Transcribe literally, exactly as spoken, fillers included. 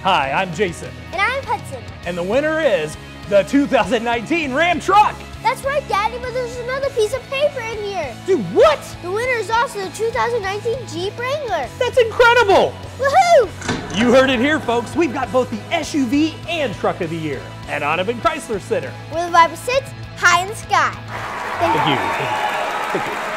Hi, I'm Jason. And I'm Hudson. And the winner is the two thousand nineteen Ram truck. That's right, Daddy, but there's another piece of paper in here. Dude, what? The winner is also the two thousand nineteen Jeep Wrangler. That's incredible. Woohoo! You heard it here, folks. We've got both the S U V and Truck of the Year at Audubon Chrysler Center. Where the Bible sits high in the sky. Thank, Thank you. Thank you. Thank you.